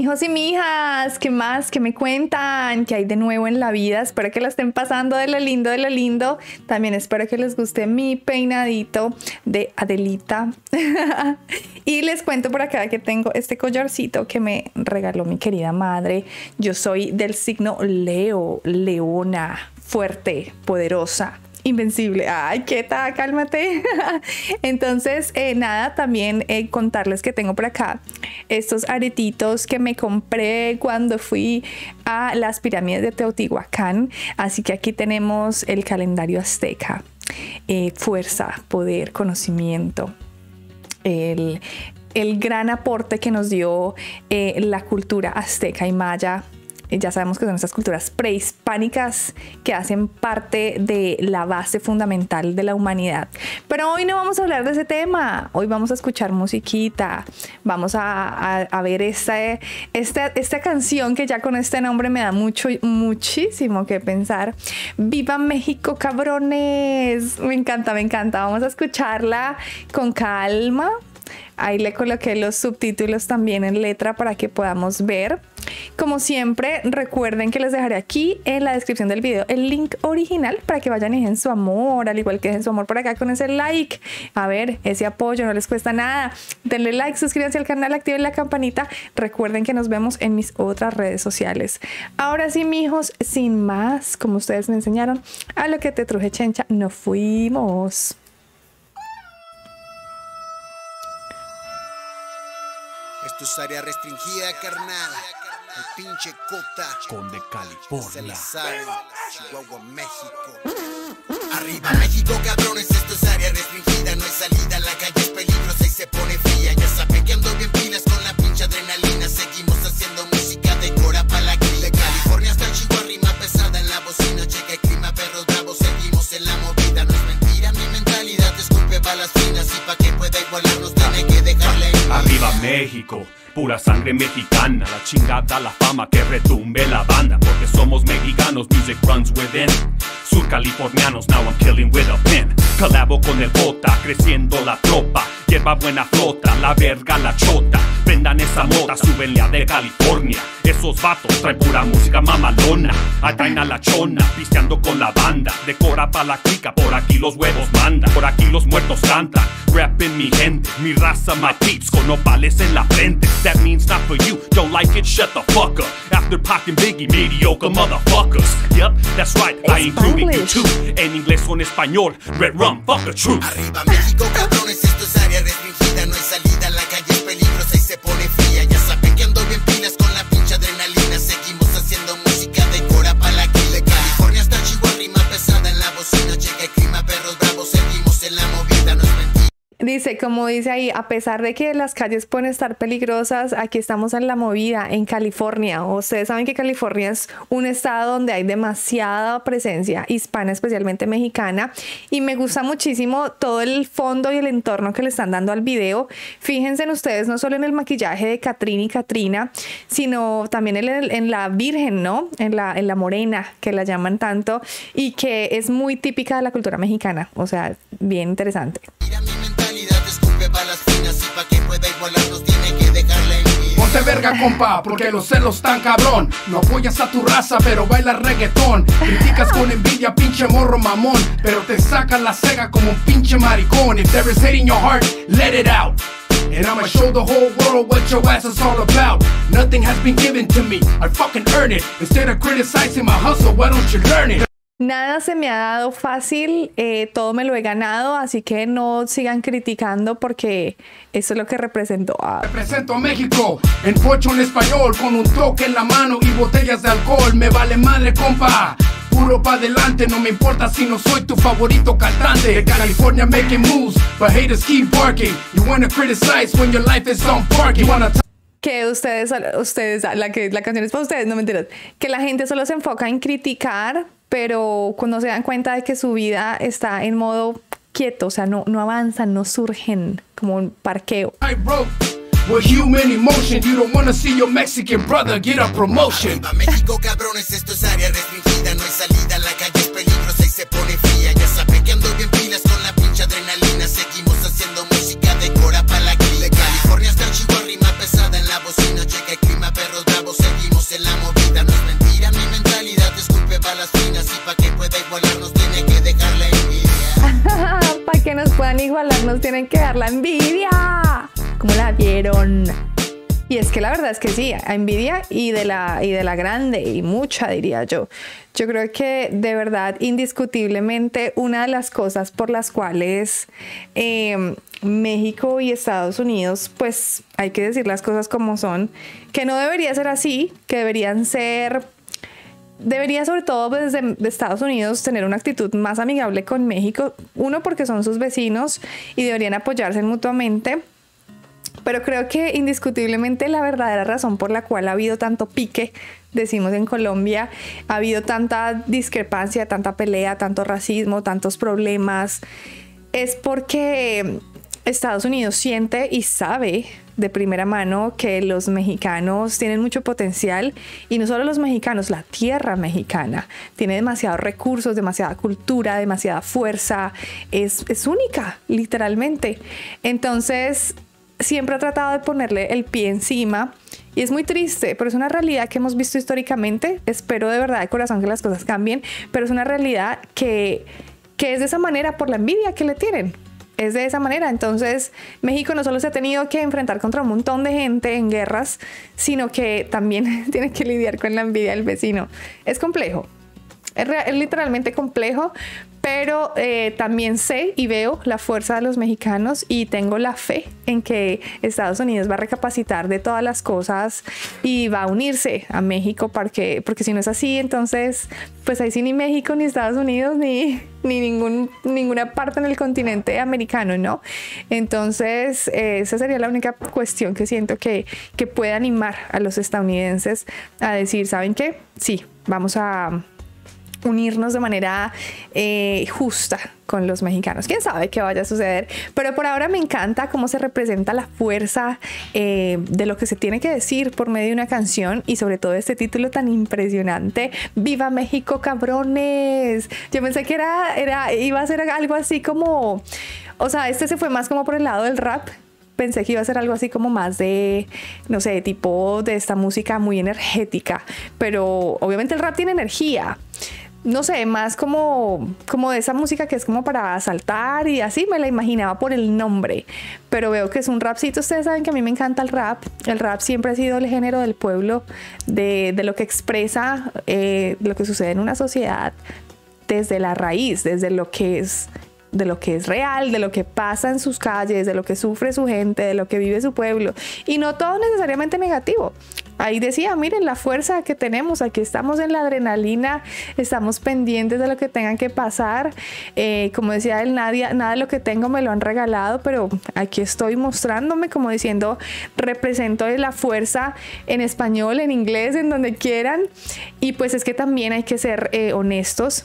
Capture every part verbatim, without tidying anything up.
mijos y mijas, ¿qué más? ¿Qué me cuentan? ¿Qué hay de nuevo en la vida? Espero que la estén pasando de lo lindo, de lo lindo. También espero que les guste mi peinadito de Adelita. Y les cuento por acá que tengo este collarcito que me regaló mi querida madre. Yo soy del signo Leo, leona, fuerte, poderosa, invencible. Ay, qué tal, cálmate. Entonces, eh, nada, también eh, contarles que tengo por acá estos aretitos que me compré cuando fui a las pirámides de Teotihuacán. Así que aquí tenemos el calendario azteca, eh, fuerza, poder, conocimiento, el, el gran aporte que nos dio eh, la cultura azteca y maya. Ya sabemos que son estas culturas prehispánicas que hacen parte de la base fundamental de la humanidad. Pero hoy no vamos a hablar de ese tema. Hoy vamos a escuchar musiquita. Vamos a, a, a ver esta, esta, esta canción que ya con este nombre me da mucho, muchísimo que pensar. ¡Viva México, cabrones! Me encanta, me encanta. Vamos a escucharla con calma. Ahí le coloqué los subtítulos también en letra para que podamos ver. Como siempre, recuerden que les dejaré aquí en la descripción del video el link original para que vayan y dejen su amor, al igual que dejen su amor por acá con ese like. A ver, ese apoyo no les cuesta nada. Denle like, suscríbanse al canal, activen la campanita. Recuerden que nos vemos en mis otras redes sociales. Ahora sí, mijos, sin más, como ustedes me enseñaron, a lo que te truje, chencha, nos fuimos. Esto es área restringida, carnal. El pinche Cota. Conde, California. Chihuahua, México. Arriba México, cabrones, esto es área restringida. No hay salida, la calle es peligrosa y se pone fría. Ya saben que ando bien pilas con la pinche adrenalina. Seguimos haciendo música de Cora pa' la grilla. De California hasta Chihuahua, rima pesada en la bocina. Checa el clima, perros bravos, seguimos en la movida. No es mentira, mi mentalidad escupe balas finas. Y pa' que pueda igualarnos tiene que dejarle ir. Arriba México, pura sangre mexicana, la chingada, la fama, que retumbe la banda, porque somos mexicanos, music runs within. Sur californianos, now I'm killing with a pen. Colabo con el Jota, creciendo la tropa. Hierba buena flota, la verga la chota. Prendan esa mota, súbenle a de California. Esos vatos traen pura música mamalona. Atraen a la chona, pisteando con la banda. Decora pa' la clica, por aquí los huevos mandan. Por aquí los muertos cantan, rapping mi gente. Mi raza, my peeps, con nopales en la frente. That means not for you, don't like it, shut the fuck up. After Pac and Biggie, mediocre motherfuckers. Yep, that's right, I included you too. En inglés o en español, red rum, fuck the truth. Arriba México, cabrones, esto es área restringida. No hay salida, la calle es peligrosa y se pone fría. Ya saben que ando bien pilas con la pinche adrenalina. Seguimos haciendo música de Cora pa' la grilla. De California hasta Chihuahua, rima pesada en la bocina. Checa el clima, perros bravos, seguimos en la movida. No es mentira. Dice, como dice ahí, a pesar de que las calles pueden estar peligrosas, aquí estamos en la movida, en California. Ustedes saben que California es un estado donde hay demasiada presencia hispana, especialmente mexicana. Y me gusta muchísimo todo el fondo y el entorno que le están dando al video. Fíjense en ustedes, no solo en el maquillaje de Catrina y Catrina, sino también en, el, en la Virgen, ¿no? En la, en la morena, que la llaman tanto, y que es muy típica de la cultura mexicana. O sea, bien interesante. Mira mi mentalidad, escupe balas finas y pa' que pueda igualarnos tiene que dejarle ir. Ponte verga, compa, porque los celos tan cabrón. No apoyas a tu raza, pero bailas reggaetón. Criticas con envidia, pinche morro mamón, pero te sacan la cega como un pinche maricón. If there is hate in your heart, let it out. And I'ma show the whole world what your ass is all about. Nothing has been given to me, I fucking earn it. Instead of criticizing my hustle, why don't you learn it? Nada se me ha dado fácil, eh, todo me lo he ganado, así que no sigan criticando porque eso es lo que represento. Ah. Represento a México, en pocho en español, con un toque en la mano y botellas de alcohol. Me vale madre, compa, puro pa' adelante. No me importa si no soy tu favorito cantante. De California making moves, but haters keep barking. You wanna criticize when your life is on park. You wanna que ustedes, ustedes la, que, la canción es para ustedes, no me enteras. Que la gente solo se enfoca en criticar, pero cuando se dan cuenta de que su vida está en modo quieto, o sea, no, no avanzan, no surgen, como un parqueo. With human emotion, you don't wanna see your Mexican brother get a promotion. Arriba México, cabrones, esto es área restringida. No hay salida, la calle es peligrosa y se pone fría. Ya saben que ando bien pilas con la pinche adrenalina. Seguimos haciendo música de Cora pa' la grilla. De California hasta Chihuahua, rima pesada en la bocina. Checa el clima, perros que nos puedan igualar nos tienen que dar la envidia. ¿Cómo la vieron? Y es que la verdad es que sí, envidia y de la, y de la grande y mucha, diría yo. Yo creo que de verdad, indiscutiblemente, una de las cosas por las cuales eh, México y Estados Unidos, pues hay que decir las cosas como son, que no debería ser así, que deberían ser... Debería sobre todo desde de Estados Unidos tener una actitud más amigable con México. Uno, porque son sus vecinos y deberían apoyarse mutuamente. Pero creo que indiscutiblemente la verdadera razón por la cual ha habido tanto pique, decimos en Colombia, ha habido tanta discrepancia, tanta pelea, tanto racismo, tantos problemas, es porque Estados Unidos siente y sabe de primera mano que los mexicanos tienen mucho potencial, y no solo los mexicanos, la tierra mexicana tiene demasiados recursos, demasiada cultura, demasiada fuerza, es, es única, literalmente. Entonces siempre ha tratado de ponerle el pie encima, y es muy triste, pero es una realidad que hemos visto históricamente. Espero de verdad de corazón que las cosas cambien, pero es una realidad que, que es de esa manera por la envidia que le tienen. Es de esa manera. Entonces México no solo se ha tenido que enfrentar contra un montón de gente en guerras, sino que también tiene que lidiar con la envidia del vecino. Es complejo, es, es literalmente complejo, pero eh, también sé y veo la fuerza de los mexicanos, y tengo la fe en que Estados Unidos va a recapacitar de todas las cosas y va a unirse a México, porque, porque si no es así, entonces pues ahí sí ni México, ni Estados Unidos, ni, ni ningún, ninguna parte en el continente americano, ¿no? Entonces eh, esa sería la única cuestión que siento que, que puede animar a los estadounidenses a decir, ¿saben qué? Sí, vamos a unirnos de manera eh, justa con los mexicanos. Quién sabe qué vaya a suceder, pero por ahora me encanta cómo se representa la fuerza eh, de lo que se tiene que decir por medio de una canción, y sobre todo este título tan impresionante, ¡Viva México, cabrones! Yo pensé que era, era, iba a ser algo así como, o sea, este se fue más como por el lado del rap. Pensé que iba a ser algo así como más de, no sé, tipo de esta música muy energética, pero obviamente el rap tiene energía. No sé, más como, como de esa música que es como para saltar, y así me la imaginaba por el nombre, pero veo que es un rapcito. Ustedes saben que a mí me encanta el rap. El rap siempre ha sido el género del pueblo, de, de lo que expresa eh, lo que sucede en una sociedad desde la raíz, desde lo que es de lo que es real, de lo que pasa en sus calles, de lo que sufre su gente, de lo que vive su pueblo, y no todo necesariamente negativo. Ahí decía, miren la fuerza que tenemos, aquí estamos en la adrenalina, estamos pendientes de lo que tengan que pasar, eh, como decía él, nadie, nada de lo que tengo me lo han regalado, pero aquí estoy mostrándome, como diciendo, represento la fuerza en español, en inglés, en donde quieran. Y pues es que también hay que ser eh, honestos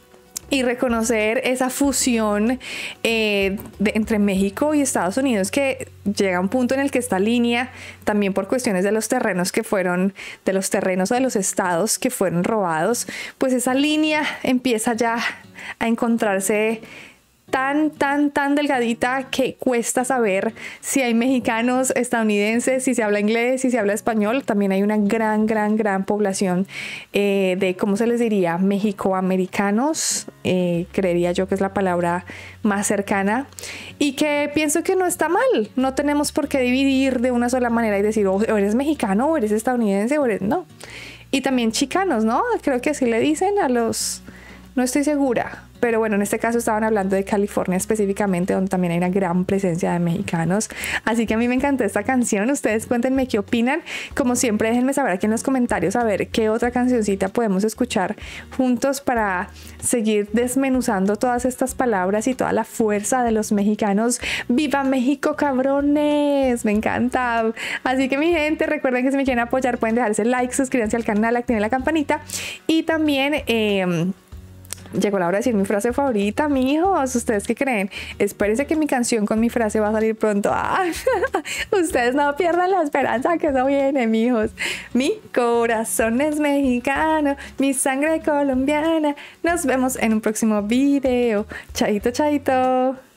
y reconocer esa fusión eh, de, entre México y Estados Unidos, que llega a un punto en el que esta línea, también por cuestiones de los terrenos que fueron, de los terrenos o de los estados que fueron robados, pues esa línea empieza ya a encontrarse tan, tan, tan delgadita que cuesta saber si hay mexicanos, estadounidenses, si se habla inglés, si se habla español. También hay una gran, gran, gran población eh, de, ¿cómo se les diría? Mexicoamericanos, eh, creería yo que es la palabra más cercana, y que pienso que no está mal. No tenemos por qué dividir de una sola manera y decir, o eres mexicano, o eres estadounidense, o eres... No. Y también chicanos, ¿no? Creo que así le dicen a los... No estoy segura, pero bueno, en este caso estaban hablando de California específicamente, donde también hay una gran presencia de mexicanos. Así que a mí me encantó esta canción. Ustedes cuéntenme qué opinan. Como siempre, déjenme saber aquí en los comentarios a ver qué otra cancioncita podemos escuchar juntos para seguir desmenuzando todas estas palabras y toda la fuerza de los mexicanos. ¡Viva México, cabrones! Me encanta. Así que mi gente, recuerden que si me quieren apoyar pueden dejarse like, suscríbanse al canal, activen la campanita, y también... Eh, llegó la hora de decir mi frase favorita, mijos. ¿Ustedes qué creen? Espérense que mi canción con mi frase va a salir pronto. ¡Ah! Ustedes no pierdan la esperanza, que eso viene, mijos. Mi corazón es mexicano, mi sangre colombiana. Nos vemos en un próximo video. Chaito, chaito.